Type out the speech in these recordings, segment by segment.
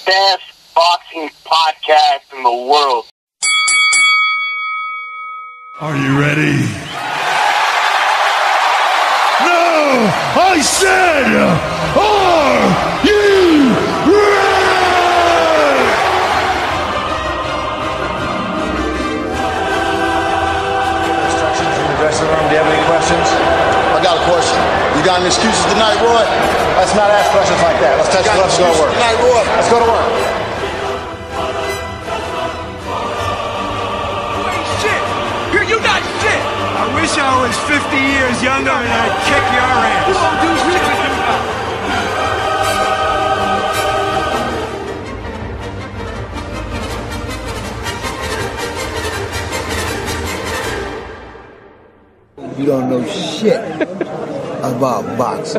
best boxing podcast in the world. Are you ready? No! I said, are you ready? Instructions from the dressing room. Do you have any questions? I got a question. You got any excuses tonight, Roy? Let's not ask questions like that. Let's touch gloves and go to work. Tonight, Roy. Let's go to work. Shit! You're not shit! I wish I was 50 years younger and I'd kick your ass. You won't do shit with you now. You don't know shit about boxing.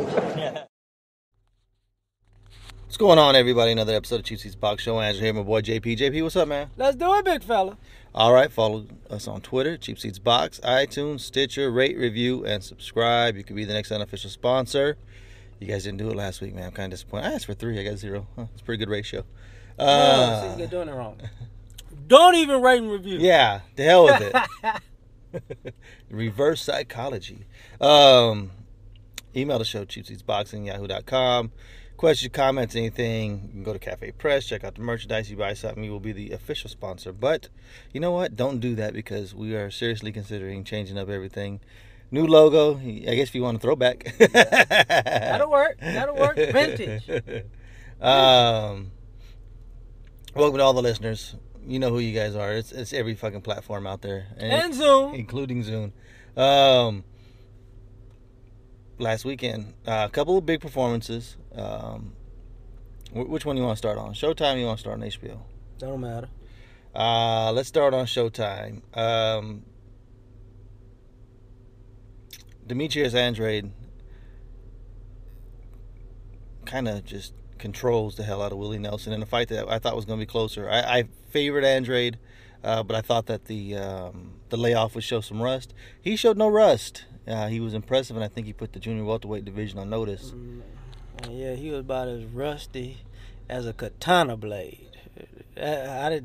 What's going on, everybody? Another episode of Cheap Seats Box Show. Andrew here, my boy JP. JP, what's up, man? Let's do it, big fella. All right, follow us on Twitter, Cheap Seats Box, iTunes, Stitcher, rate, review, and subscribe. You could be the next unofficial sponsor. You guys didn't do it last week, man. I'm kind of disappointed. I asked for 3, I got 0. Huh, it's a pretty good ratio. No, see, you're doing it wrong. Don't even rate and review. Yeah, the hell with it. Reverse psychology. Email the show, cheapseatsboxing@yahoo.com. Questions, comments, anything, you can go to Cafe Press, check out the merchandise. You buy something, you will be the official sponsor. But you know what? Don't do that, because we are seriously considering changing up everything. New logo, I guess if you want a throwback. That'll work. Vintage. Welcome to all the listeners. You know who you guys are. It's every fucking platform out there. And Zoom. Including Zoom. Last weekend, a couple of big performances. Which one you want to start on? Showtime, you want to start on HBO? Don't matter. Let's start on Showtime. Demetrius Andrade kind of just controls the hell out of Willie Nelson in a fight that I thought was going to be closer. I favored Andrade, but I thought that the layoff would show some rust. He showed no rust. He was impressive, and I think he put the junior welterweight division on notice. Yeah, he was about as rusty as a katana blade. I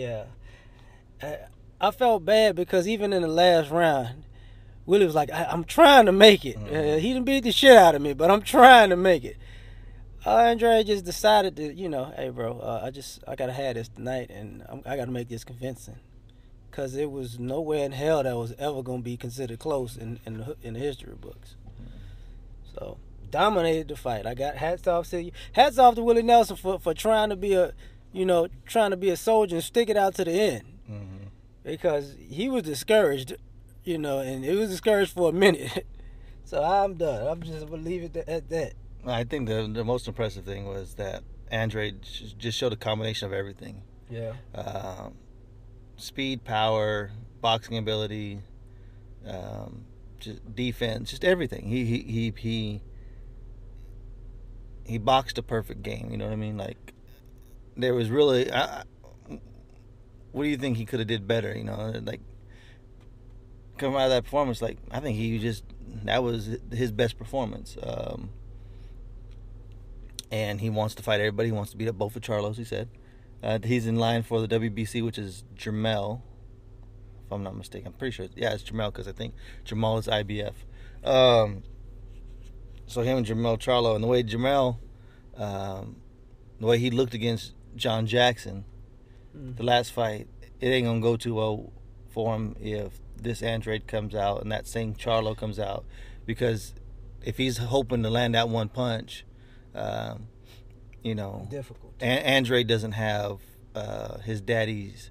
felt bad because even in the last round, Willie was like, I'm trying to make it. He didn't beat the shit out of me, but I'm trying to make it. Andre just decided to, hey, bro, I got to have this tonight, and I got to make this convincing. Because it was nowhere in hell that was ever going to be considered close in the history books. So, dominated the fight. I got hats off to Willie Nelson for trying to be a soldier and stick it out to the end. Mm-hmm. Because he was discouraged, and it was discouraged for a minute. So I'm done. I'm just going to leave it at that. I think the most impressive thing was that Andre just showed a combination of everything. Yeah. Speed, power, boxing ability, just defense, just everything. He boxed a perfect game. You know what I mean? Like, there was really, what do you think he could have did better? Like, coming out of that performance, like, I think that was his best performance. And he wants to fight everybody. He wants to beat up both of Charlos, he said. He's in line for the WBC, which is Jermell, if I'm not mistaken. I'm pretty sure. Yeah, it's Jermell, because I think Jamal is IBF. So him and Jermell Charlo, and the way Jermell, the way he looked against John Jackson, the last fight, it ain't going to go too well for him if this Andrade comes out and that same Charlo comes out. Because if he's hoping to land that one punch, difficult. Andrade doesn't have his daddy's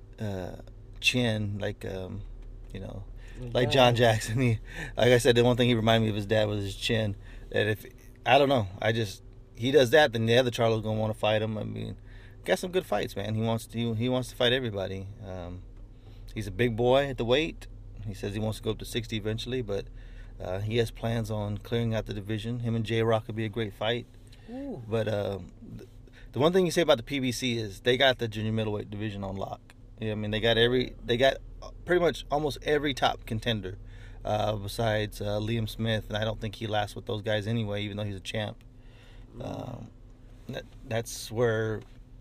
chin like like John Jackson. Like I said, the one thing he reminded me of his dad was his chin. That if I don't know, he does that, then the other Charlo's gonna want to fight him. I mean, got some good fights, man. He wants to fight everybody. He's a big boy at the weight. He says he wants to go up to 60 eventually, but he has plans on clearing out the division. Him and J-Rock would be a great fight. Ooh. But the one thing you say about the PBC is they got the junior middleweight division on lock. I mean, they got pretty much almost every top contender besides Liam Smith, and I don't think he lasts with those guys anyway, even though he's a champ. That's where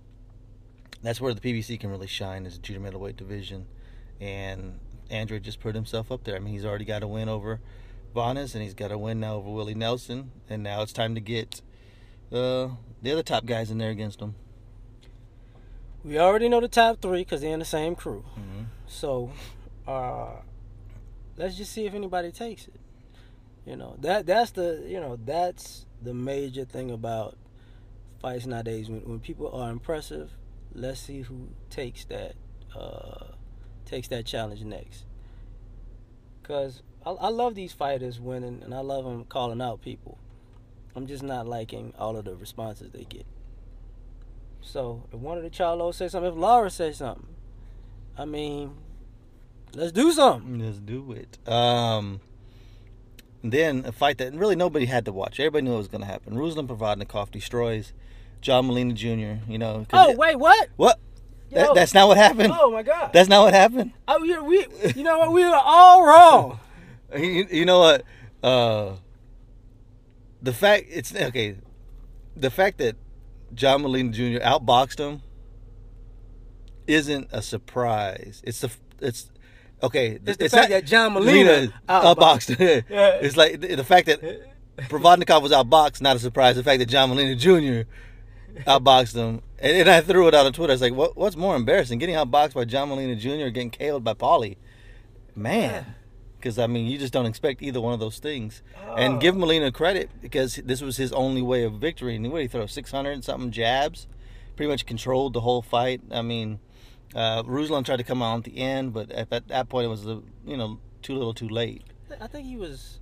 that's where the PBC can really shine, is the junior middleweight division. And Andre just put himself up there. I mean, he's already got a win over Vanes, and he's got a win now over Willie Nelson. And now it's time to get the other top guys in there against him. We already know the top 3 because they're in the same crew. Mm-hmm. So, let's just see if anybody takes it. That's the major thing about fights nowadays. When people are impressive, let's see who takes that challenge next. Because I love these fighters winning, and I love them calling out people. I'm just not liking all of the responses they get. So if one of the Charlos say something, if Laura says something, I mean, let's do something. Let's do it. Then a fight that really nobody had to watch. Everybody knew it was going to happen. Ruslan Provodnikov destroys John Molina Jr. Wait, what? What? That's not what happened. Oh my God! That's not what happened. You know what? We were all wrong. You know what? The fact that John Molina Jr. outboxed him isn't a surprise. It's the fact that John Molina outboxed him. Yeah. It's like the fact that Provodnikov was outboxed, not a surprise. The fact that John Molina Jr. outboxed him, and I threw it out on Twitter. I was like, what's more embarrassing, getting outboxed by John Molina Jr. or getting KO'd by Paulie? Man. Because, I mean, you just don't expect either one of those things. And give Molina credit, because this was his only way of victory. And what did he throw, 600 and something jabs? Pretty much controlled the whole fight. I mean, Ruslan tried to come out at the end, but at that point it was, too little too late. I think he was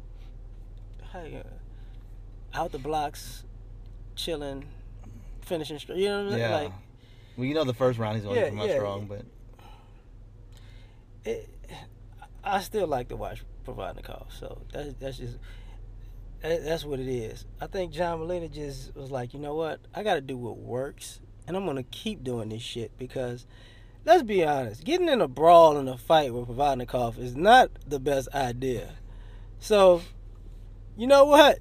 out the blocks, chilling, finishing strong. You know what I mean? Yeah. Well, the first round he's always come out strong, but... I still like to watch Provodnikov, so that's what it is. I think John Molina just was like, you know what? I got to do what works, and I'm going to keep doing this shit because, let's be honest, getting in a brawl in a fight with Provodnikov is not the best idea. So, you know what?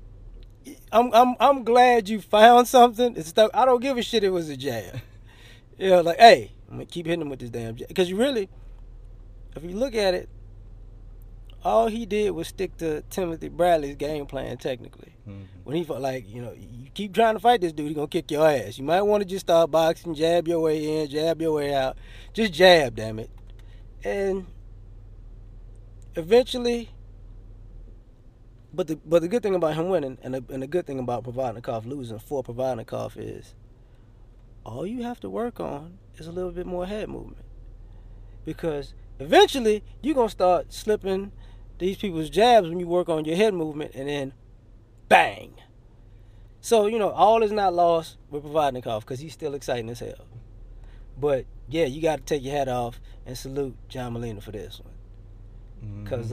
I'm glad you found something. I don't give a shit. It was a jab. Like, hey, I'm gonna keep hitting him with this damn jab because if you look at it, all he did was stick to Timothy Bradley's game plan technically. Mm-hmm. When he felt like, you keep trying to fight this dude, he's going to kick your ass. You might want to just start boxing, jab your way in, jab your way out. Just jab, damn it. And eventually, but the good thing about him winning and the good thing about Provodnikov losing for Provodnikov is all you have to work on is a little bit more head movement. Because eventually, you're going to start slipping these people's jabs when you work on your head movement, and then bang. So, all is not lost with Provodnikov because he's still exciting as hell. But, yeah, you got to take your hat off and salute John Molina for this one. Because,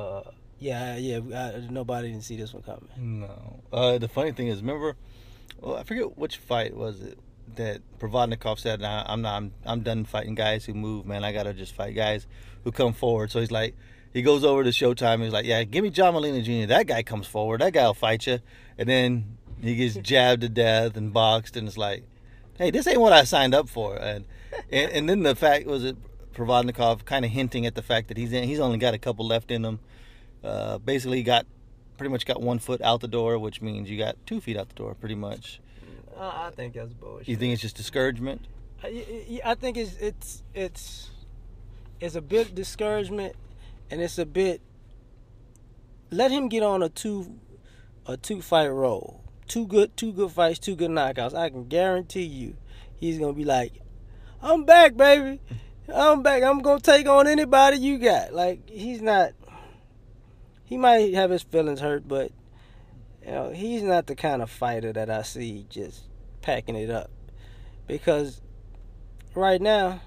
nobody didn't see this one coming. No. The funny thing is, remember, I forget which fight was it that Provodnikov said, I'm done fighting guys who move, man. I got to just fight guys who come forward. So he's like, he goes over to Showtime. He's like, yeah, give me John Molina Jr. That guy comes forward. That guy will fight you. And then he gets jabbed to death and boxed. And it's like, hey, this ain't what I signed up for. And then the fact was that Provodnikov kind of hinting at the fact that he's only got a couple left in him. Basically pretty much got 1 foot out the door, which means you got 2 feet out the door pretty much. I think that's bullshit. You think it's just discouragement? I think it's a bit discouragement, and it's a bit. Let him get on a two fight roll. Two good fights, 2 good knockouts. I can guarantee you, he's gonna be like, "I'm back, baby. I'm back. I'm gonna take on anybody you got." Like, he's not. He might have his feelings hurt, but he's not the kind of fighter that I see just packing it up. Because right now,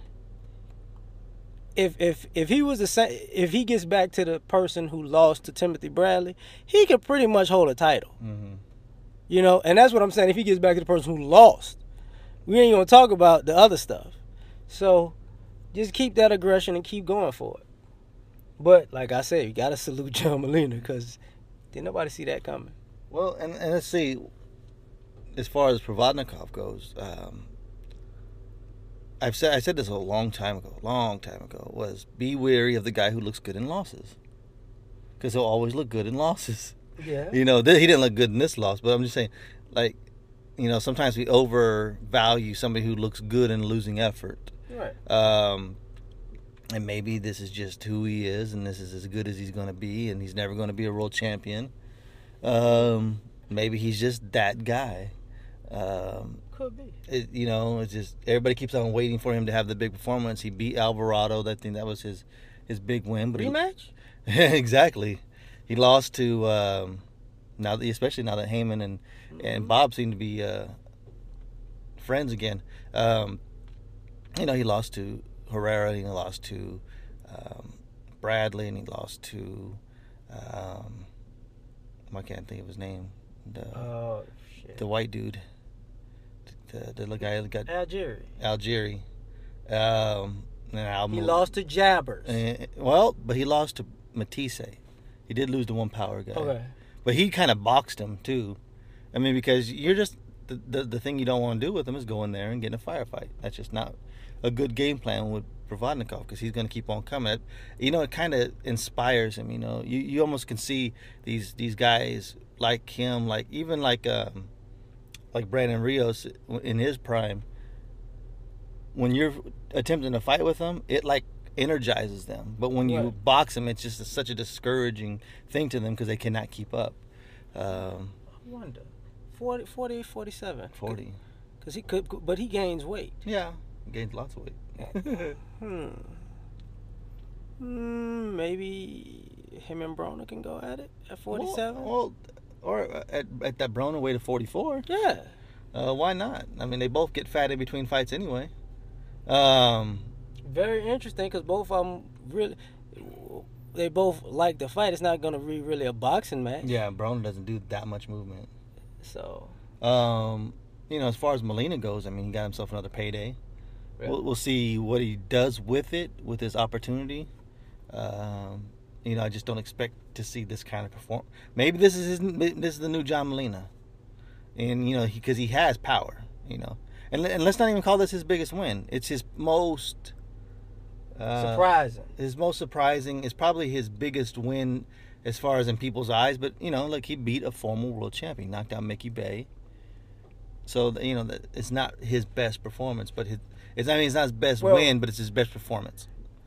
if he was the same, if he gets back to the person who lost to Timothy Bradley, he could pretty much hold a title. Mm-hmm. And that's what I'm saying. If he gets back to the person who lost, we ain't gonna talk about the other stuff. So just keep that aggression and keep going for it. But like I said, you gotta salute John Molina because didn't nobody see that coming. Well, and let's see, as far as Provodnikov goes, I said this a long time ago, was be wary of the guy who looks good in losses. Because he'll always look good in losses. Yeah. He didn't look good in this loss, but I'm just saying, like, sometimes we overvalue somebody who looks good in losing effort. Right. And maybe this is just who he is, and this is as good as he's going to be, and he's never going to be a world champion. Maybe he's just that guy. Could be. It's just everybody keeps on waiting for him to have the big performance. He beat Alvarado. I think that was his big win. But rematch? Exactly. He lost to especially now that Heyman and Bob seem to be friends again. He lost to Herrera, and he lost to Bradley, and he lost to I can't think of his name. The white dude. The guy that got Algieri. He lost to Jabbers. But he lost to Matisse. He did lose to one power guy. Okay. But he kind of boxed him too. I mean, because you're just the thing you don't want to do with him is go in there and get in a firefight. That's just not a good game plan with Provodnikov, because he's going to keep on coming. It kind of inspires him. You almost can see these guys like him, like Brandon Rios in his prime. When you're attempting to fight with them, it like energizes them. But when you box them, it's just such a discouraging thing to them because they cannot keep up. I wonder. 40, 47. 40. Because he could, but he gains weight. Yeah, he gains lots of weight. Maybe him and Broner can go at it at 47. Or at that Broner weight of 44. Yeah. Why not? I mean, they both get fat in between fights anyway. Very interesting, because both of them they both like the fight. It's not going to be really a boxing match. Yeah, Broner doesn't do that much movement. So, as far as Molina goes, I mean, he got himself another payday. Really? We'll see what he does with it, with his opportunity. I just don't expect to see this kind of performance. Maybe this is the new John Molina, and because he has power, and let's not even call this his biggest win. It's his most surprising. His most surprising. It's probably his biggest win as far as in people's eyes. But he beat a former world champion, knocked out Mickey Bay. So it's not his best performance, but it's not his best win, but it's his best performance.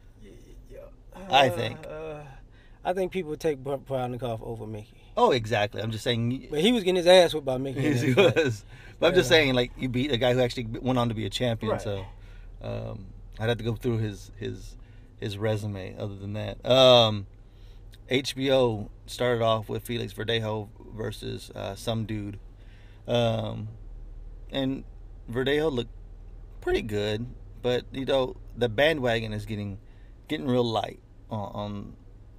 I think. I think people take Provodnikov over Mickey. Oh, exactly. I'm just saying. But he was getting his ass whipped by Mickey. Yes, he was. But I'm just saying, you beat a guy who actually went on to be a champion. Right. So I'd have to go through his resume. Other than that, HBO started off with Felix Verdejo versus some dude, and Verdejo looked pretty good, but the bandwagon is getting real light on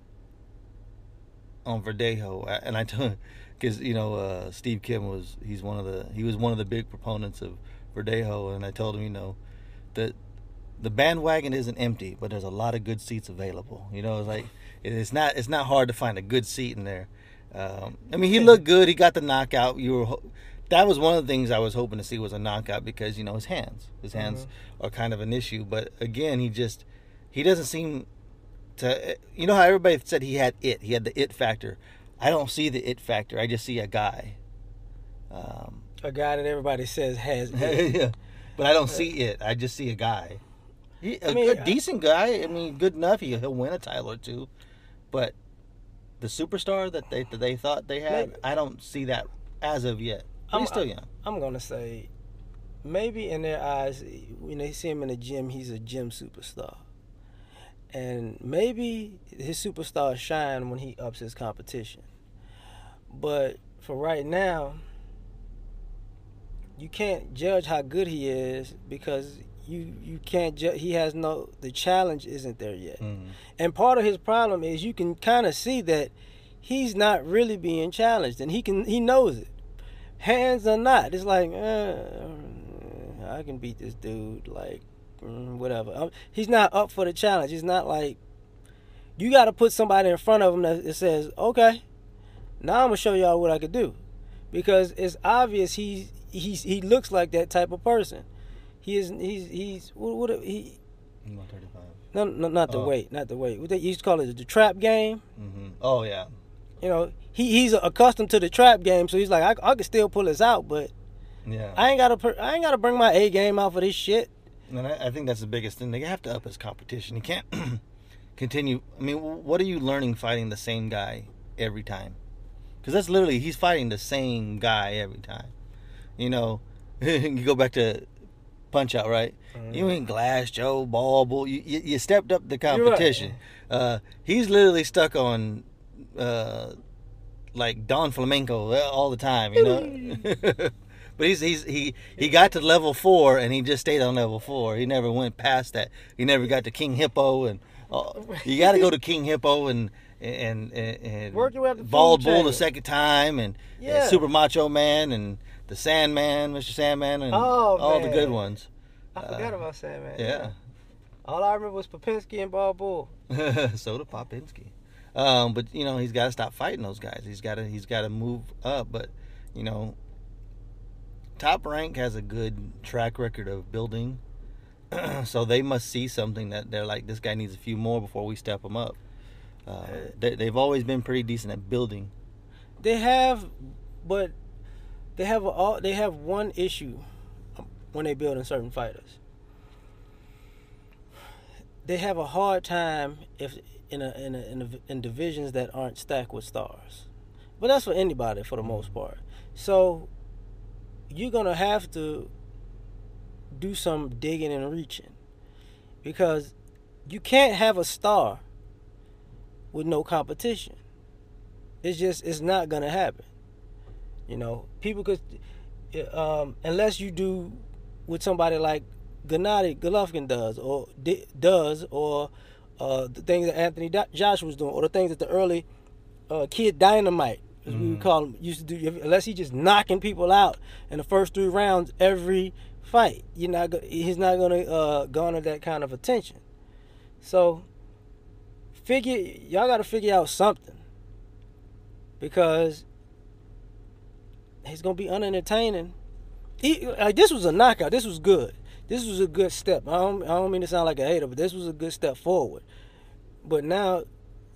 Verdejo, and I told, because Steve Kim was one of the big proponents of Verdejo, and I told him that the bandwagon isn't empty, but there's a lot of good seats available. It's not hard to find a good seat in there. I mean, he looked good. He got the knockout. That was one of the things I was hoping to see, was a knockout, because his hands are kind of an issue. But again, he doesn't seem to, how everybody said he had the it factor. I don't see the it factor. I just see a guy. A guy that everybody says has it. Yeah. But I don't see it. I just see a guy. A decent guy. I mean, good enough. He'll win a title or two. But the superstar that they thought they had, maybe. I don't see that as of yet. He's still young. I'm going to say, maybe in their eyes, when they see him in the gym, he's a gym superstar. And maybe his superstars shine when he ups his competition. But for right now, you can't judge how good he is, because you can't judge. The challenge isn't there yet. Mm-hmm. And part of his problem is you can kind of see that he's not really being challenged, and he knows it. Hands or not, it's like, I can beat this dude, whatever. He's not up for the challenge. It's not like you got to put somebody in front of him that says, okay, now I'm gonna show y'all what I could do, because it's obvious he looks like that type of person. He's what he. 135. No, not the weight, not the weight. What they used to call it the trap game. Mm-hmm. Oh yeah. You know, he's accustomed to the trap game, so he's like, I can still pull this out, but yeah, I ain't gotta bring my A game out for this shit. And I think that's the biggest thing. They have to up his competition. He can't continue. I mean, what are you learning fighting the same guy every time? Because that's literally, he's fighting the same guy every time. You know, you go back to Punch Out, right? Mm-hmm. You ain't Glass Joe, Ball Bull. You stepped up the competition. Right. He's literally stuck on like Don Flamenco all the time, you know. But he got to level 4 and he just stayed on level 4. He never went past that. He never got to King Hippo, and you got to go to King Hippo and work your way up the Bald food Bull chain. the second time, and Super Macho Man, and the Sandman, Mr. Sandman, and all the good ones. I forgot about Sandman. Yeah. All I remember was Popinski and Bald Bull. So did Popinski. But you know, he's got to stop fighting those guys. He's got to move up. But you know, Top Rank has a good track record of building, so they must see something that they're like, this guy needs a few more before we step him up. They've always been pretty decent at building. They have, but they have one issue when they build in certain fighters. They have a hard time if in divisions that aren't stacked with stars, but that's for anybody for the most part. So you're gonna have to do some digging and reaching, because you can't have a star with no competition. It's not gonna happen. You know, people could, unless you do with somebody like Gennady Golovkin does, or the things that Anthony Joshua was doing, or the things that the early Kid Dynamite, as we would call him, used to do. Unless he's just knocking people out in the first 3 rounds every fight, he's not gonna garner that kind of attention. So y'all got to figure out something, because he's gonna be unentertaining. This was a knockout. This was good. This was a good step. I don't mean to sound like a hater, but this was a good step forward. But now,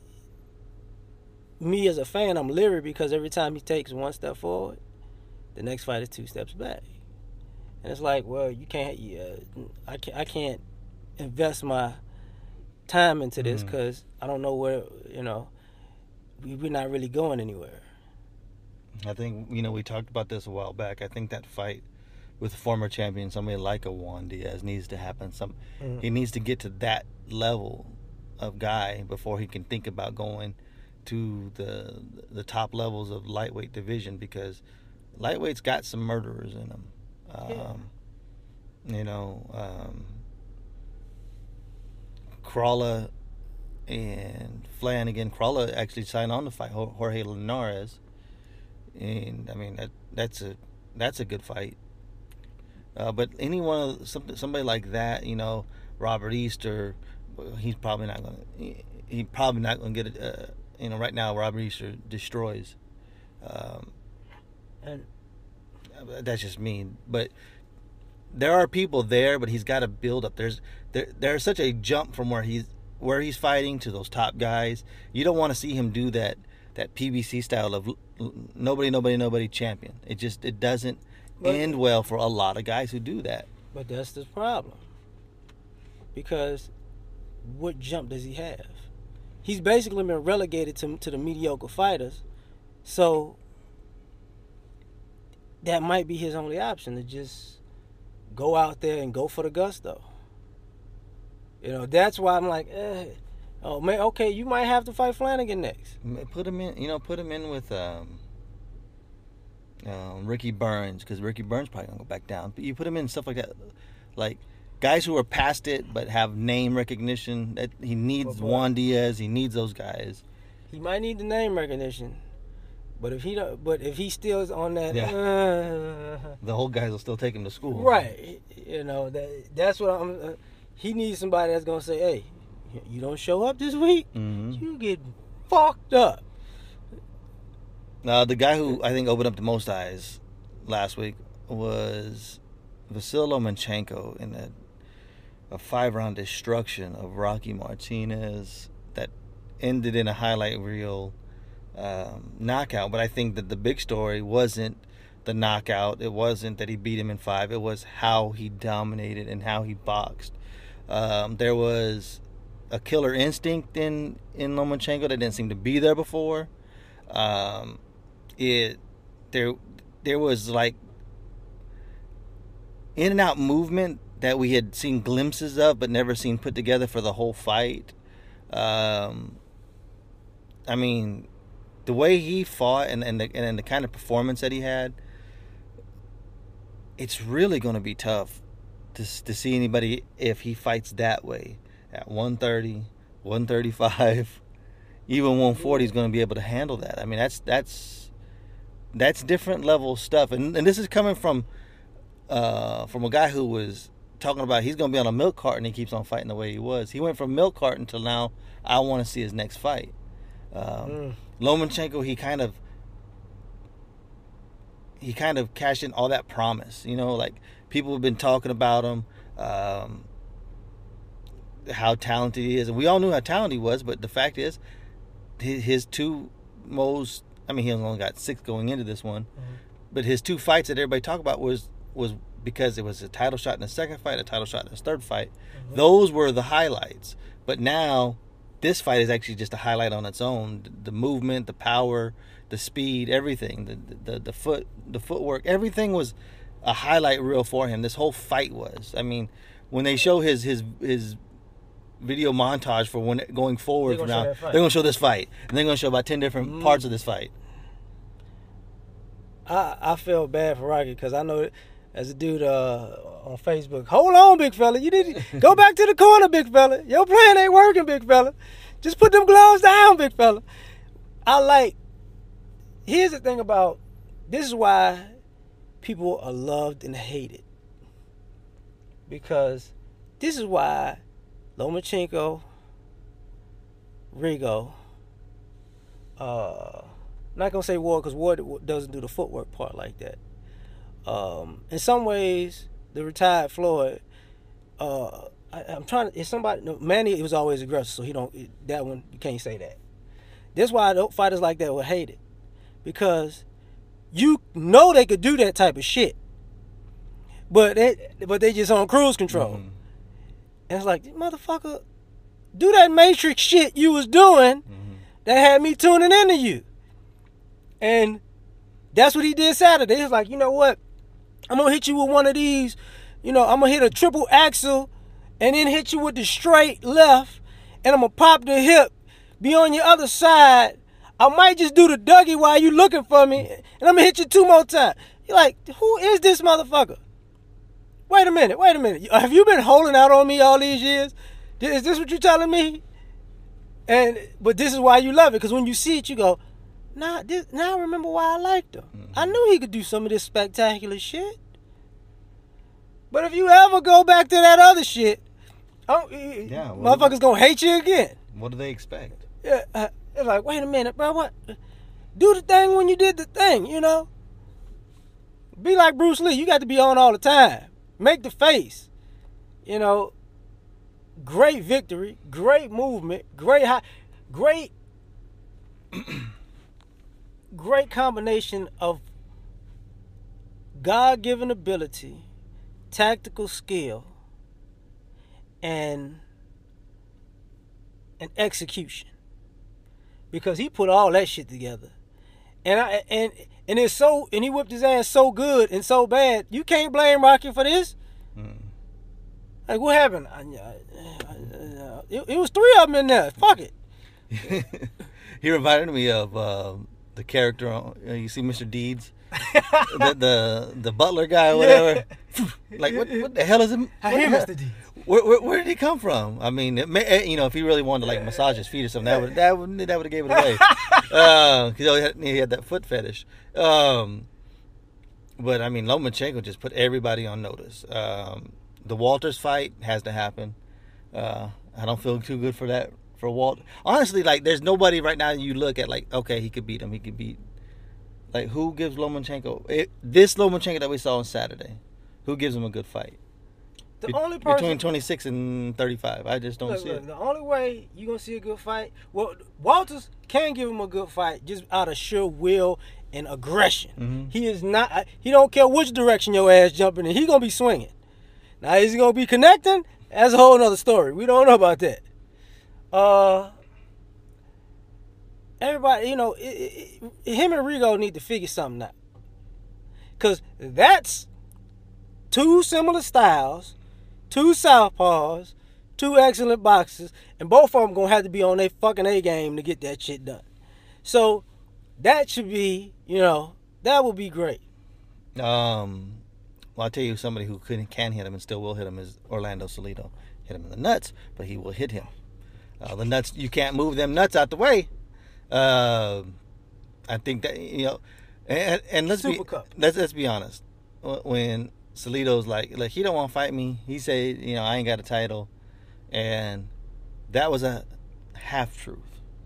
me as a fan, I'm leery, because every time he takes 1 step forward, the next fight is 2 steps back. And it's like, well, you can't. I can't invest my time into this, because I don't know where. You know, we're not really going anywhere. I think, you know, we talked about this a while back. I think that fight with the former champion, somebody like a Juan Diaz, needs to happen. He needs to get to that level of guy before he can think about going to the top levels of lightweight division, because lightweight's got some murderers in them. You know, Crawler and Flanagan. Crawler actually signed on to fight Jorge Linares, and I mean that's a good fight. But somebody like that, you know, Robert Easter, he's probably not gonna get it. You know, right now Robert Easter destroys. And that's just me. But there are people there, but he's got to build up. There's such a jump from where he's fighting to those top guys. You don't want to see him do that PBC style of nobody champion. It doesn't end well for a lot of guys who do that. But that's the problem, because what jump does he have? He's basically been relegated to the mediocre fighters, so that might be his only option, to just go out there and go for the gusto. You know, that's why I'm like, oh man, okay, you might have to fight Flanagan next. Put him in with Ricky Burns, because Ricky Burns probably gonna go back down. But you put him in stuff like that, like guys who are past it but have name recognition. That he needs Juan Diaz. He needs those guys. He might need the name recognition, but if he still is on that, the whole guys will still take him to school. Right? You know, that's what I'm. He needs somebody that's gonna say, "Hey, you don't show up this week, you get fucked up." The guy who I think opened up the most eyes last week was Vasyl Lomachenko in a 5-round destruction of Rocky Martinez that ended in a highlight reel knockout. But I think that the big story wasn't the knockout. It wasn't that he beat him in 5. It was how he dominated and how he boxed. There was a killer instinct in Lomachenko that didn't seem to be there before. There was like in and out movement that we had seen glimpses of but never seen put together for the whole fight. I mean, the way he fought and the kind of performance that he had, it's really going to be tough to see anybody if he fights that way at 130, 135, even 140 is going to be able to handle that. I mean, that's different level stuff, and this is coming from a guy who was talking about he's going to be on a milk carton. He keeps on fighting the way he was. He went from milk carton to now I want to see his next fight. Lomachenko, he kind of cashed in all that promise. You know, like people have been talking about him, how talented he is, and we all knew how talented he was. But the fact is, his two most, I mean, he only got 6 going into this one, but his 2 fights that everybody talked about was because it was a title shot in the second fight, a title shot in his third fight. Those were the highlights. But now, this fight is actually just a highlight on its own. The movement, the power, the speed, everything, the footwork, everything was a highlight reel for him. This whole fight was. I mean, when they show his video montage for when going forward from now, they're going to show this fight, and they're going to show about 10 different parts of this fight. I feel bad for Rocky because I know as a dude on Facebook, hold on, big fella, you need to go back to the corner, big fella. Your plan ain't working, big fella. Just put them gloves down, big fella. Here's the thing about, this is why people are loved and hated. Because this is why Lomachenko, Rigo, not going to say Ward because Ward doesn't do the footwork part like that. In some ways, the retired Floyd, I'm trying to, if somebody, no, Manny was always aggressive, so that one, you can't say that. That's why fighters like that were hated. Because you know they could do that type of shit. But they just on cruise control. And it's like, motherfucker, do that Matrix shit you was doing that had me tuning into you. And that's what he did Saturday. He was like, you know what? I'm going to hit you with one of these. You know, I'm going to hit a triple axle and then hit you with the straight left. And I'm going to pop the hip, be on your other side. I might just do the Dougie while you looking for me. And I'm going to hit you 2 more times. You're like, who is this motherfucker? Wait a minute. Have you been holding out on me all these years? Is this what you're telling me? But this is why you love it. Because when you see it, you go, now I remember why I liked him. I knew he could do some of this spectacular shit. But if you ever go back to that other shit, motherfuckers gonna hate you again. What do they expect? Yeah, it's like, wait a minute, bro. What? Do the thing when you did the thing, you know? Be like Bruce Lee. You got to be on all the time. Make the face. You know, great victory, great movement, great combination of God-given ability, tactical skill, and execution. Because he put all that shit together. And it's so, and he whipped his ass so good and so bad, you can't blame Rocky for this. Like, what happened? It was 3 of them in there. Fuck it. He reminded me of the character on, you see Mr. Deeds, the butler guy or whatever. Like, what the hell is him? Mr. Deeds. Where did he come from? I mean, if he really wanted to like massage his feet or something, that would have gave it away. Because he had that foot fetish. But I mean, Lomachenko just put everybody on notice. The Walters fight has to happen. I don't feel too good for that for Walt. Honestly, like, there's nobody right now you look at like, okay, he could beat him. He could beat. Like, who gives Lomachenko this Lomachenko that we saw on Saturday? Who gives him a good fight? The only person between 26 and 35. I just don't see it. The only way you're going to see a good fight, well, Walters can give him a good fight just out of sheer will and aggression. Mm-hmm. He is not, he don't care which direction your ass jumping in. He going to be swinging. Now, is he going to be connecting? That's a whole other story. We don't know about that. Everybody, him and Rigo need to figure something out. Because that's two similar styles, two southpaws, two excellent boxers, and both of them going to have to be on their fucking A game to get that shit done. So, that should be, that would be great. Well, I'll tell you somebody who can hit him and still will hit him is Orlando Salido. Hit him in the nuts, but he will hit him. The nuts, you can't move them nuts out the way. I think that, and let's be honest. When Salido's like he don't want to fight me, he said, I ain't got a title, and that was a half truth.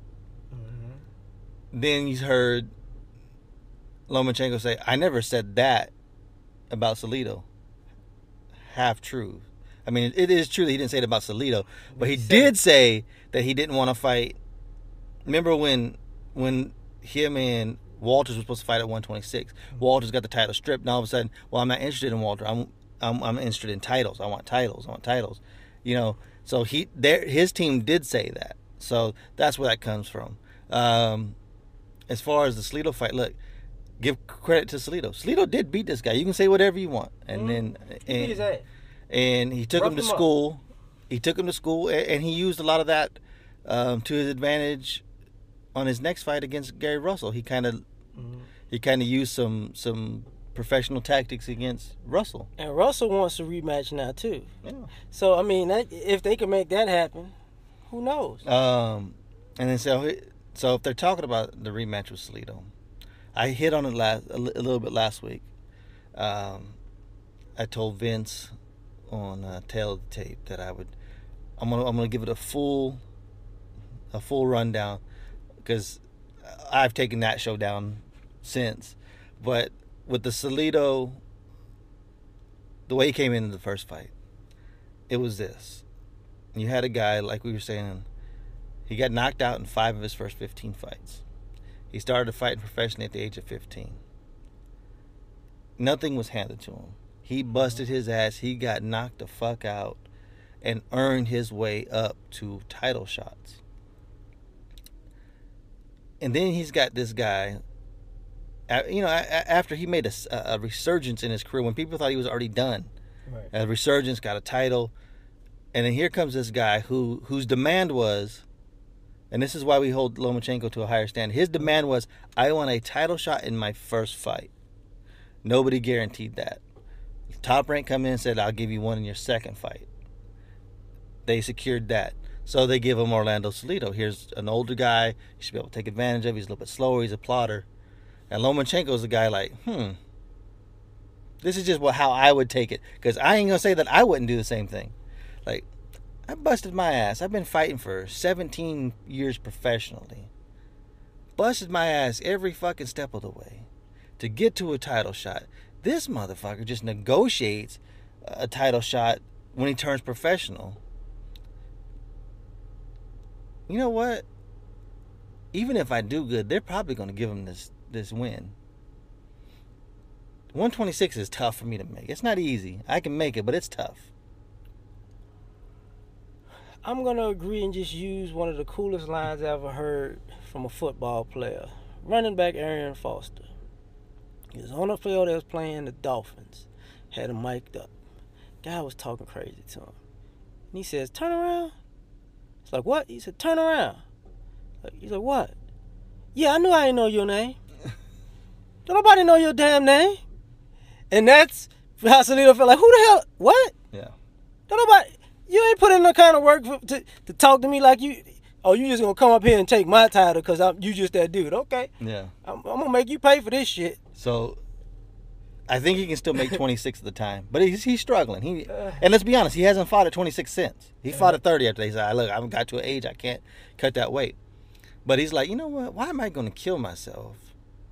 Mm-hmm. Then he's heard Lomachenko say, I never said that about Salido. Half truth. I mean, it is true that he didn't say it about Salido, but he did say that he didn't want to fight. Remember when him and Walters was supposed to fight at 126? Walters got the title stripped, and all of a sudden, well, I'm not interested in Walter. I'm interested in titles. I want titles. So his team did say that. So that's where that comes from. As far as the Salido fight, look, give credit to Salido. Salido did beat this guy. You can say whatever you want, and then he beat his ass. And he took him to school. He took him to school, and he used a lot of that to his advantage on his next fight against Gary Russell. He kind of used some professional tactics against Russell. And Russell wants a rematch now too. Yeah. So I mean, if they can make that happen, who knows? And then so if they're talking about the rematch with Salido, I hit on it a little bit last week. I told Vince on Tail of the Tape that I'm gonna give it a full rundown, because I've taken that show down since. But with the Salido, the way he came into the first fight, it was this. You had a guy, like we were saying, he got knocked out in 5 of his first 15 fights. He started fighting professionally at the age of 15. Nothing was handed to him. He busted his ass. He got knocked the fuck out and earned his way up to title shots. And then he's got this guy, after he made a resurgence in his career, when people thought he was already done, right. A resurgence, got a title, and then here comes this guy whose demand was, and this is why we hold Lomachenko to a higher standard, his demand was, I want a title shot in my first fight. Nobody guaranteed that. Top Rank come in and said, I'll give you one in your second fight. They secured that. So they give him Orlando Salido. Here's an older guy. You should be able to take advantage of. He's a little bit slower. He's a plotter. And Lomachenko's a guy like, this is just how I would take it. Because I ain't going to say that I wouldn't do the same thing. Like, I busted my ass. I've been fighting for 17 years professionally. Busted my ass every fucking step of the way to get to a title shot. This motherfucker just negotiates a title shot when he turns professional. You know what? Even if I do good, they're probably going to give him this win. 126 is tough for me to make. It's not easy. I can make it, but it's tough. I'm going to agree and just use one of the coolest lines I ever heard from a football player. Running back Arian Foster. He was on the field. They was playing the Dolphins. Had him mic'd up. Guy was talking crazy to him. And he says, turn around. It's like, what? He said, turn around. He's like, what? Yeah, I knew I didn't know your name. Don't nobody know your damn name. And that's how Salido felt like, who the hell? What? Yeah. Don't nobody, you ain't put in no kind of work to talk to me like you, oh, you just going to come up here and take my title because you just that dude. Okay. Yeah. I'm going to make you pay for this shit. So, I think he can still make 26 at the time. But he's struggling. And let's be honest, he hasn't fought at 26 since. He fought at 30 after they said, look, I've got to an age I can't cut that weight. But he's like, you know what? Why am I going to kill myself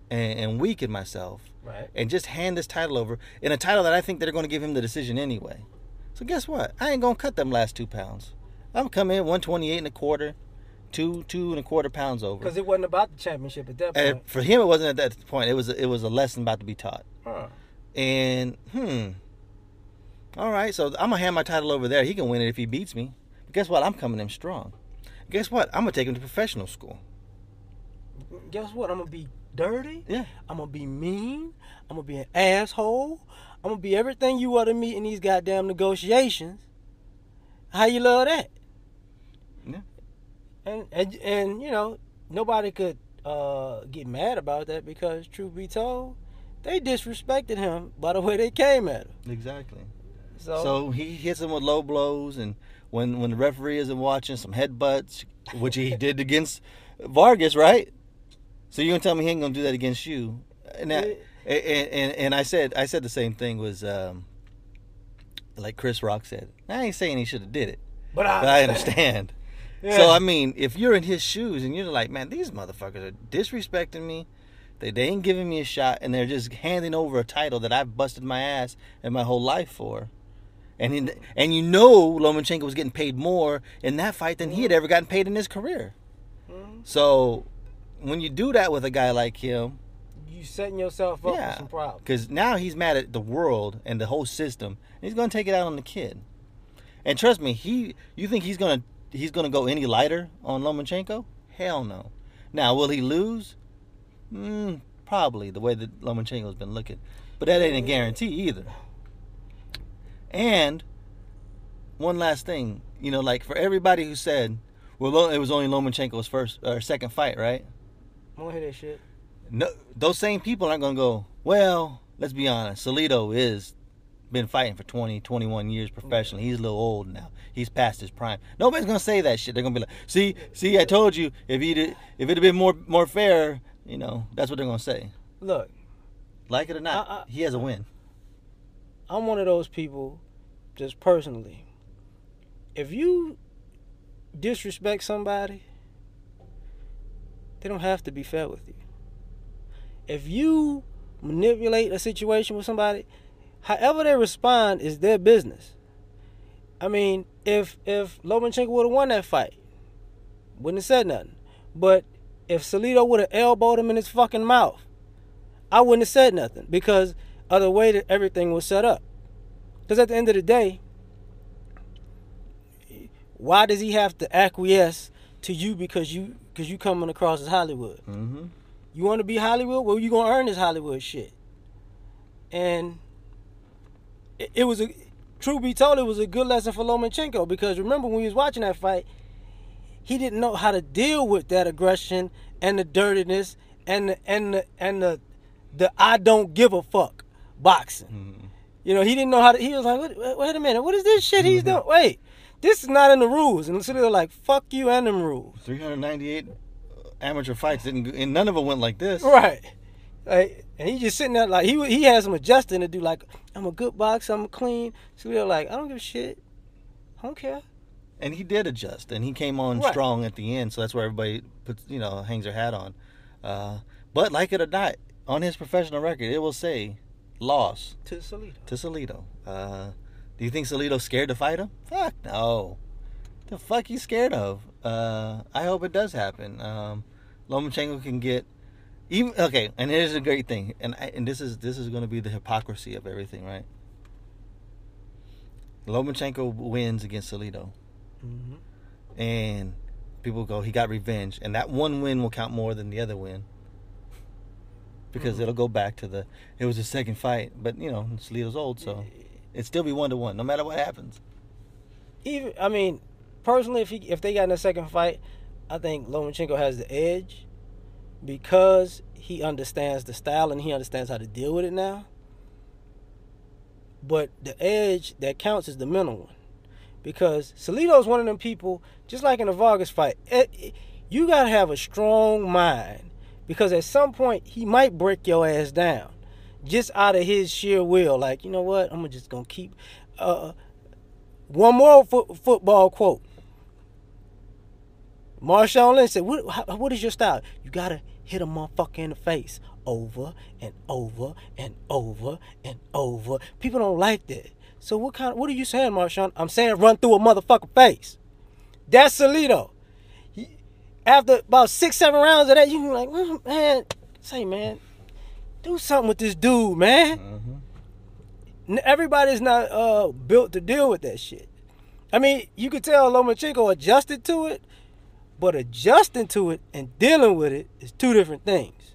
and weaken myself, Right. and just hand this title over in a title that I think they're going to give him the decision anyway. So guess what? I ain't gonna cut them last 2 pounds. I'm coming in 128 and a quarter, two and a quarter pounds over. Because it wasn't about the championship at that point. And for him, it wasn't at that point. It was a lesson about to be taught. Huh. And all right, so I'm gonna hand my title over there. He can win it if he beats me. But guess what? I'm coming in strong. Guess what? I'm gonna take him to professional school. Guess what? I'm gonna be dirty. Yeah. I'm gonna be mean. I'm gonna be an asshole. I'm gonna be everything you want to meet in these goddamn negotiations. How you love that? Yeah. And you know, nobody could get mad about that because, truth be told, they disrespected him by the way they came at him. Exactly. So he hits him with low blows, and when the referee isn't watching, some headbutts, which he did against Vargas, right? So you're gonna tell me he ain't gonna do that against you? And I said the same thing was like Chris Rock said. I ain't saying he should have did it, but I understand. Yeah. So I mean, if you're in his shoes and you're like, man, these motherfuckers are disrespecting me. They ain't giving me a shot, and they're just handing over a title that I've busted my ass and my whole life for. And you know Lomachenko was getting paid more in that fight than he had ever gotten paid in his career. So when you do that with a guy like him, you setting yourself up for some problems. Because now he's mad at the world and the whole system. And he's going to take it out on the kid. And trust me, you think he's going to go any lighter on Lomachenko? Hell no. Now, will he lose? Probably, the way that Lomachenko's been looking. But that ain't a guarantee either. And one last thing, you know, like for everybody who said, well, it was only Lomachenko's second fight, right? I don't hear that shit. No, those same people aren't going to go, well, let's be honest, Salido is been fighting for 20, 21 years professionally. He's a little old now. He's past his prime. Nobody's going to say that shit. They're going to be like, see, I told you, if it had been more fair, you know, that's what they're going to say. Look. Like it or not, he has a win. I'm one of those people, just personally. If you disrespect somebody, they don't have to be fair with you. If you manipulate a situation with somebody, however they respond is their business. I mean, if Lomachenko would have won that fight, wouldn't have said nothing. But if Salido would have elbowed him in his fucking mouth, I wouldn't have said nothing because of the way that everything was set up. Because at the end of the day, why does he have to acquiesce to you because you coming across as Hollywood? Mm-hmm. You want to be Hollywood? Well, you gonna earn this Hollywood shit. And it was truth be told, it was a good lesson for Lomachenko because remember when he was watching that fight, he didn't know how to deal with that aggression and the dirtiness and the I don't give a fuck boxing. Mm-hmm. You know, he didn't know how to. He was like, wait a minute, what is this shit he's doing? Wait, this is not in the rules. And so they're like, fuck you and them rules. 398 amateur fights and none of them went like this. Right. Like, and he just sitting there like he has some adjusting to do. Like, I'm a good boxer, I'm clean. So they're like, I don't give a shit. I don't care. And he did adjust, and he came on strong at the end. So that's where everybody hangs their hat on. But like it or not, on his professional record, it will say loss to Salido. Do you think Salido's scared to fight him? Fuck no. The fuck he's scared of? I hope it does happen. Lomachenko can get even okay. And here's a great thing, and this is going to be the hypocrisy of everything, right? Lomachenko wins against Salido, and people go, he got revenge, and that one win will count more than the other win. Because it'll go back to it was his second fight, but you know Salido's old, so it'd still be 1-1, no matter what happens. Even I mean, personally, if they got in a second fight, I think Lomachenko has the edge because he understands the style and he understands how to deal with it now. But the edge that counts is the mental one, because Salido's one of them people, just like in the Vargas fight. You gotta have a strong mind. Because at some point, he might break your ass down. Just out of his sheer will. Like, you know what? I'm just going to keep... one more football quote. Marshawn Lynch said, what is your style? You got to hit a motherfucker in the face over and over and over and over. People don't like that. So what are you saying, Marshawn? I'm saying run through a motherfucking face. That's Salido. After about 6-7 rounds of that, you can be like, man, do something with this dude, man. Mm-hmm. Everybody's not built to deal with that shit. I mean, you could tell Lomachenko adjusted to it, but adjusting to it and dealing with it is two different things.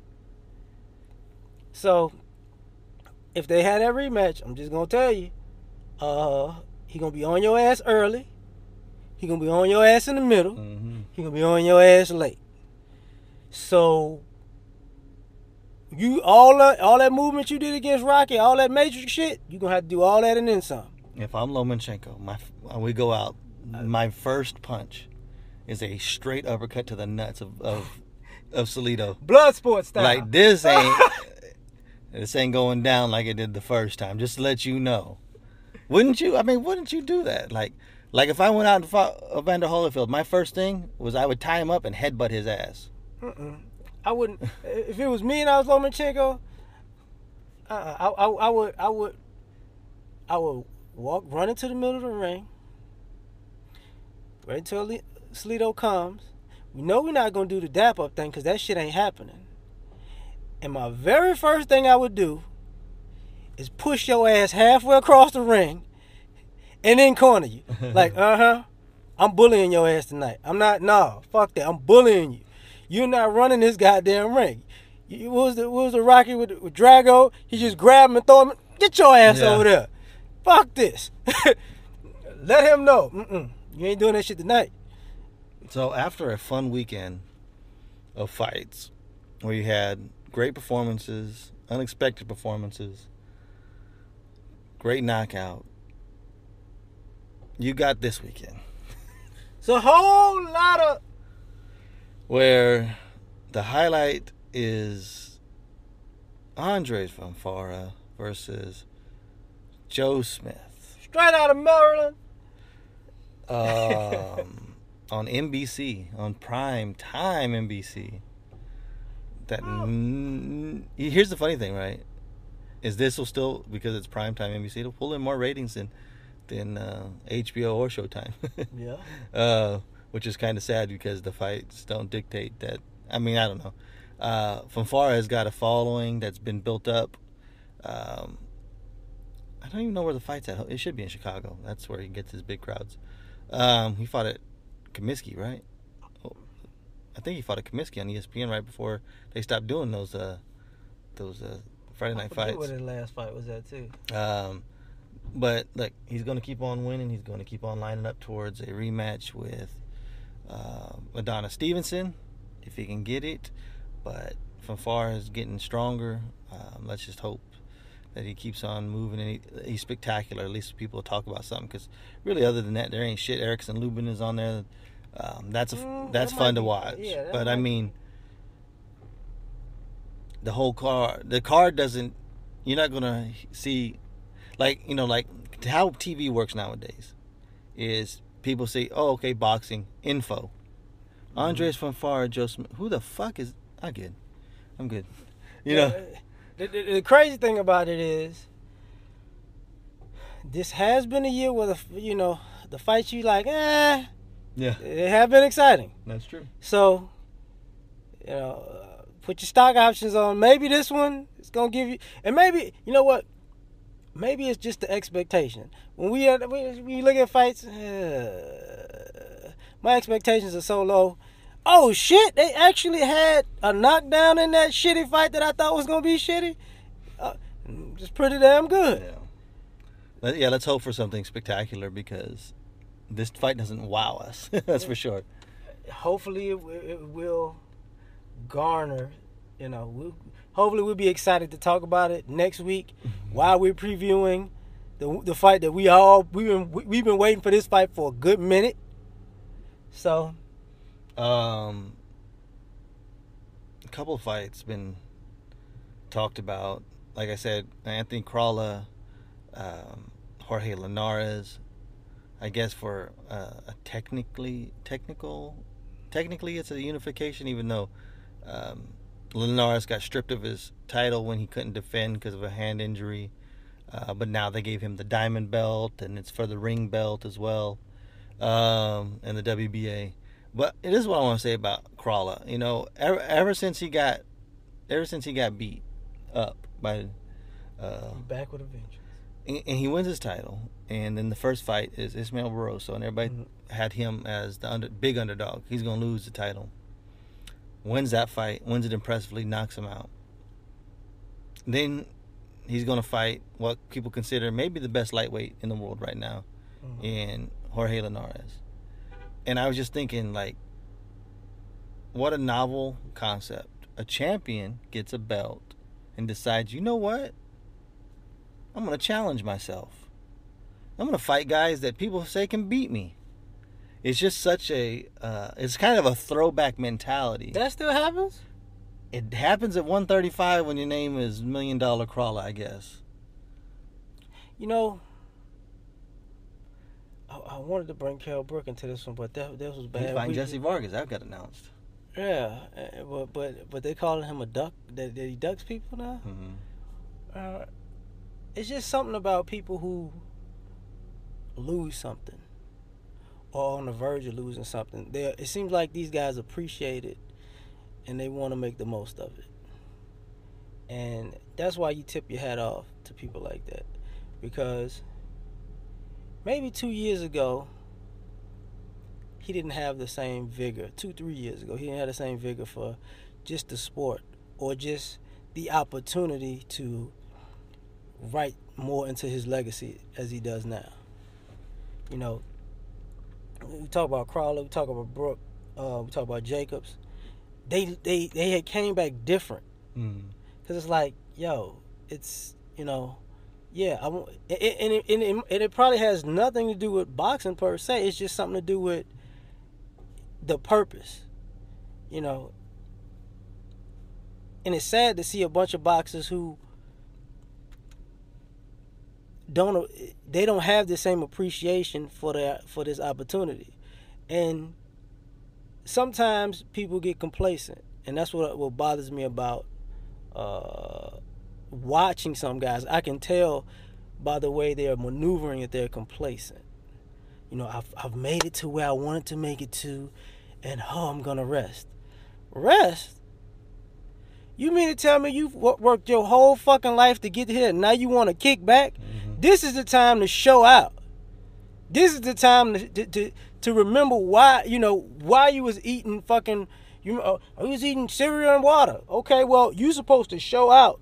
So, if they had that rematch, I'm just going to tell you, he going to be on your ass early. He going to be on your ass in the middle. Mm-hmm. He going to be on your ass late. So, you all that movement you did against Rocky, all that major shit, you're going to have to do all that and then some. If I'm Lomachenko, when we go out, my first punch is a straight uppercut to the nuts of Salido. Bloodsport style. Like, this ain't going down like it did the first time. Just to let you know. Wouldn't you? I mean, wouldn't you do that? Like if I went out and fought Evander Holyfield, my first thing was I would tie him up and headbutt his ass. I wouldn't. If it was me and I was Lomachenko, I would run into the middle of the ring, wait until Salido comes. We know we're not going to do the dap up thing because that shit ain't happening. And my very first thing I would do is push your ass halfway across the ring and then corner you. Like, I'm bullying your ass tonight. Fuck that. I'm bullying you. You're not running this goddamn ring. What was the Rocky with Drago? He just grabbed him and throw him. Get your ass over there. Fuck this. Let him know. You ain't doing that shit tonight. So after a fun weekend of fights where you had great performances, unexpected performances, great knockout, you got this weekend. It's a whole lot of... where the highlight is Andres Fonfara versus Joe Smith. Straight out of Maryland. On NBC, on prime time NBC. Here's the funny thing, right? Is this will still, because it's prime time NBC, it'll pull in more ratings than HBO or Showtime. Yeah. Which is kind of sad because the fights don't dictate that. I mean, I don't know. Fonfara has got a following that's been built up. I don't even know where the fight's at. It should be in Chicago. That's where he gets his big crowds. He fought at Comiskey, right? I think he fought at Comiskey on ESPN right before they stopped doing those Friday night fights. I forget what his last fight was at too. But look, he's going to keep on winning. He's going to keep on lining up towards a rematch with Adonis Stevenson, if he can get it. But Fonfara is getting stronger. Let's just hope that he keeps on moving, and he's spectacular. At least people will talk about something, because really, other than that, there ain't shit. Erickson Lubin is on there. That's fun to watch. Yeah, but I mean, the whole card. The card doesn't. You're not gonna see, like how TV works nowadays. Is people say, "Oh, okay, boxing info." Andres Fonfara, Joe Smith. Who the fuck is? I'm good. You know. The crazy thing about it is, this has been a year where the fights you like, yeah, they have been exciting. That's true. So, put your stock options on. Maybe this one is gonna give you, and maybe you know what? Maybe it's just the expectation. When you look at fights, my expectations are so low. Oh shit! They actually had a knockdown in that shitty fight that I thought was gonna be shitty. Just pretty damn good. Yeah. Let's hope for something spectacular, because this fight doesn't wow us. That's for sure. Hopefully, it will garner. Hopefully, we'll be excited to talk about it next week while we're previewing the fight that we've been waiting for this fight for a good minute. So. A couple of fights been talked about. Like I said, Anthony Crawler, Jorge Linares. I guess for technically it's a unification, even though Linares got stripped of his title when he couldn't defend because of a hand injury. But now they gave him the diamond belt, and it's for the ring belt as well, and the WBA. But it is what I want to say about Crawler. You know, ever since he got beat up by, back with a vengeance. And he wins his title, and then the first fight is Ismael Barroso, and everybody had him as the big underdog. He's gonna lose the title. Wins that fight, wins it impressively, knocks him out. Then he's gonna fight what people consider maybe the best lightweight in the world right now, in Jorge Linares. And I was just thinking, like, what a novel concept. A champion gets a belt and decides, you know what? I'm going to challenge myself. I'm going to fight guys that people say can beat me. It's just such a, it's kind of a throwback mentality. That still happens? It happens at 135 when your name is $1 Million Crawler, I guess. You know, I wanted to bring Kell Brook into this one, but that was bad. He's fighting Jesse Vargas. That got announced. Yeah, but they calling him a duck. That he ducks people now. Mm-hmm. It's just something about people who lose something or on the verge of losing something. It seems like these guys appreciate it and they want to make the most of it. And that's why you tip your hat off to people like that. Because maybe 2 years ago, he didn't have the same vigor. 2-3 years ago, he didn't have the same vigor for just the sport or just the opportunity to write more into his legacy as he does now. You know, we talk about Crawler, we talk about Brook, we talk about Jacobs. They had came back different. Because it's like, yo, it's, you know, yeah, and it probably has nothing to do with boxing per se. It's just something to do with the purpose, you know. And it's sad to see a bunch of boxers who don't have the same appreciation for this opportunity. And sometimes people get complacent, and that's what bothers me about watching some guys. I can tell by the way they're maneuvering that they're complacent. You know, I've made it to where I wanted to make it to, and I'm gonna rest. Rest? You mean to tell me you've worked your whole fucking life to get here, and now you want to kick back? Mm-hmm. This is the time to show out. This is the time to remember why you was eating fucking. I was eating cereal and water. Okay, well, you supposed to show out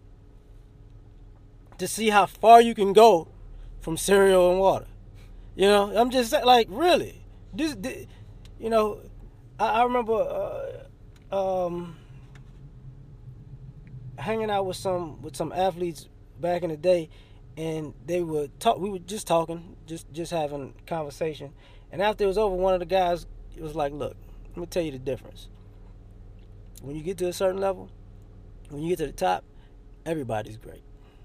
to see how far you can go from cereal and water. You know, I'm just saying, like, really. This you know, I remember hanging out with some athletes back in the day, and we were just talking, just having conversation. And after it was over, one of the guys was like, look, let me tell you the difference. When you get to a certain level, when you get to the top, everybody's great.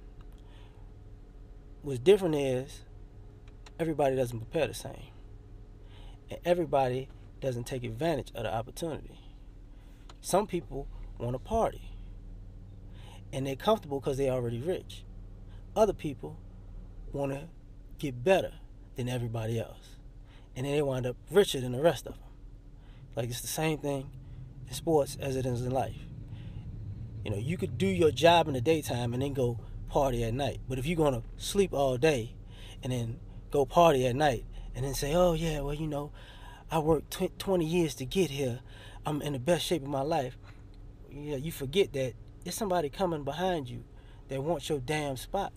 What's different is everybody doesn't prepare the same. And everybody doesn't take advantage of the opportunity. Some people want to party, and they're comfortable because they're already rich. Other people want to get better than everybody else, and then they wind up richer than the rest of them. Like, it's the same thing in sports as it is in life. You know, you could do your job in the daytime and then go party at night. But if you're going to sleep all day and then go party at night and then say, oh, yeah, well, you know, I worked 20 years to get here, I'm in the best shape of my life, yeah, you forget that there's somebody coming behind you that wants your damn spot.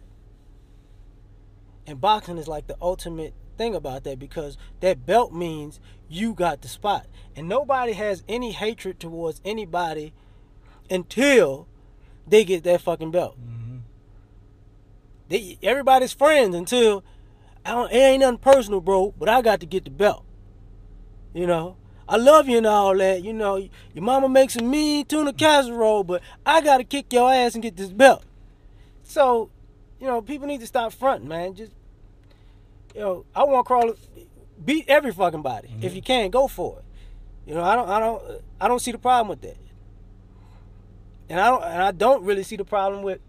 And boxing is like the ultimate thing about that, because that belt means you got the spot. And nobody has any hatred towards anybody until they get that fucking belt. Mm-hmm. Everybody's friends until, it ain't nothing personal, bro, but I got to get the belt. You know, I love you and all that. You know, your mama makes a mean tuna casserole, but I got to kick your ass and get this belt. So, you know, people need to stop fronting, man. Just, you know, I want Crawler beat every fucking body. Mm-hmm. If you can, go for it. You know, I don't see the problem with that. And I don't really see the problem with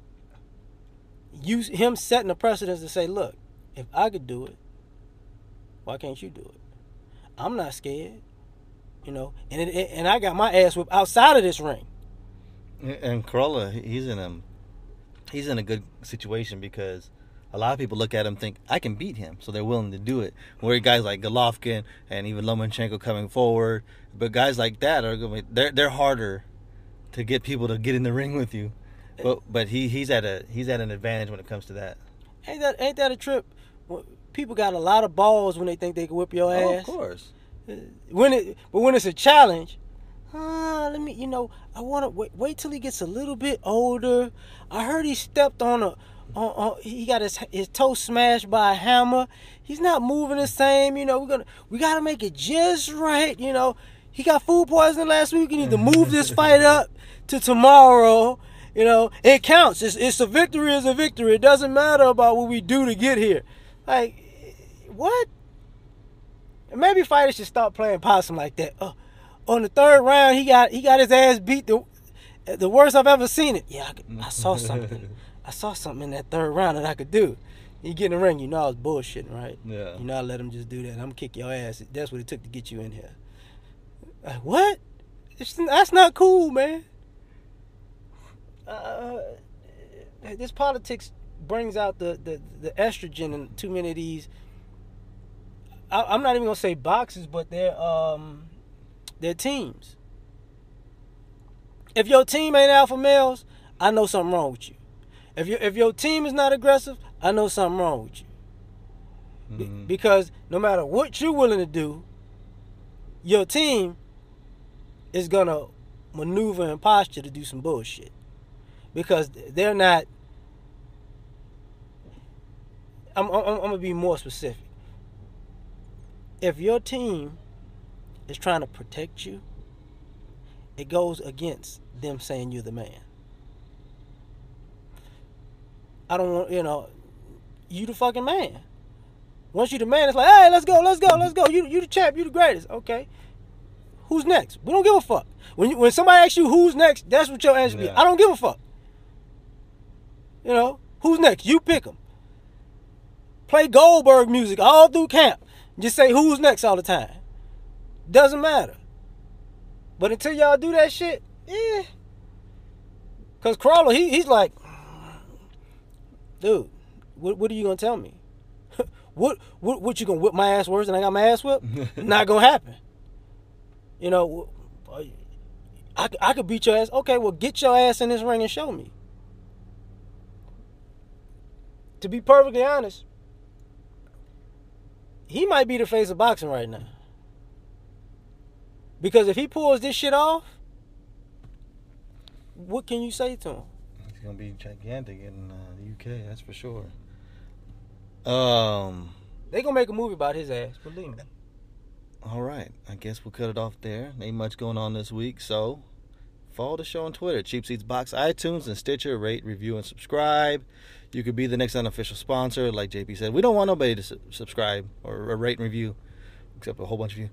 him setting a precedence to say, look, if I could do it, why can't you do it? I'm not scared, you know. And I got my ass whipped outside of this ring. And Corolla, he's in a good situation because a lot of people look at him and think, I can beat him, so they're willing to do it. Where guys like Golovkin and even Lomachenko coming forward, but guys like that they're harder to get people to get in the ring with you. But he's at an advantage when it comes to that. Ain't that a trip? People got a lot of balls when they think they can whip your ass. Oh, of course. When it's a challenge, I want to wait till he gets a little bit older. I heard he stepped on he got his toe smashed by a hammer. He's not moving the same. You know, we gotta make it just right. You know, he got food poisoning last week. We need to move this fight up to tomorrow. You know, it counts. It's a victory. Is a victory. It doesn't matter about what we do to get here. Like, what? Maybe fighters should stop playing possum like that. On the third round, he got his ass beat the worst I've ever seen it. Yeah, I saw something. I saw something in that third round that I could do. You get in the ring, you know I was bullshitting, right? Yeah. You know I let him just do that. I'm gonna kick your ass. That's what it took to get you in here. Like, what? That's not cool, man. This politics brings out the estrogen in too many of these. I'm not even gonna say boxers, but they're teams. If your team ain't alpha males, I know something wrong with you. If your team is not aggressive, I know something wrong with you. Mm-hmm. Because no matter what you're willing to do, your team is gonna maneuver and posture to do some bullshit. Because they're not. I'm gonna be more specific. If your team is trying to protect you, it goes against them saying you're the man. I don't want, you the fucking man. Once you the man, it's like, hey, let's go. You the champ, you the greatest. Okay. Who's next? We don't give a fuck. When somebody asks you who's next, that's what your answer be. I don't give a fuck. Who's next? You pick them. Play Goldberg music all through camp. Just say who's next all the time. Doesn't matter. But until y'all do that shit, yeah. Because Crawler, he's like, dude, what are you going to tell me? What you going to whip my ass worse than I got my ass whipped? Not going to happen. I could beat your ass. Okay, well, get your ass in this ring and show me. To be perfectly honest, he might be the face of boxing right now. Because if he pulls this shit off, what can you say to him? He's going to be gigantic in the UK, that's for sure. They going to make a movie about his ass, believe me. All right, I guess we'll cut it off there. Ain't much going on this week, so follow the show on Twitter, Cheap Seats Box, iTunes, and Stitcher. Rate, review, and subscribe. You could be the next unofficial sponsor, like JP said. We don't want nobody to subscribe or rate and review, except a whole bunch of you.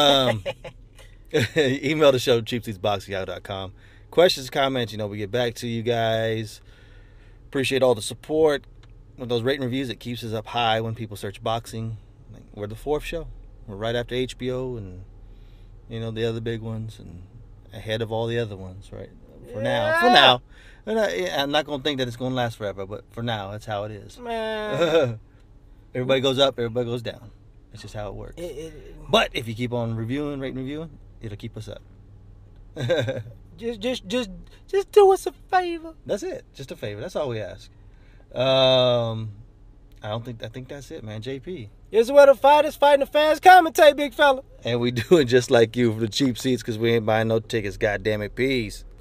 Email the show, cheapseatsbox@yahoo.com. Questions, comments, we get back to you guys. Appreciate all the support. With those rating reviews, it keeps us up high when people search boxing. We're the fourth show. We're right after HBO and, the other big ones and ahead of all the other ones, right? For now. I'm not going to think that it's going to last forever, but for now, that's how it is. Man. Everybody goes up, everybody goes down. That's just how it works. But if you keep on rating, reviewing, it'll keep us up. Just do us a favor. That's it. Just a favor. That's all we ask. I think that's it, man. JP. Here's where the fighters fighting the fans commentate, big fella. And we do it just like you for the cheap seats because we ain't buying no tickets. God damn it. Peace.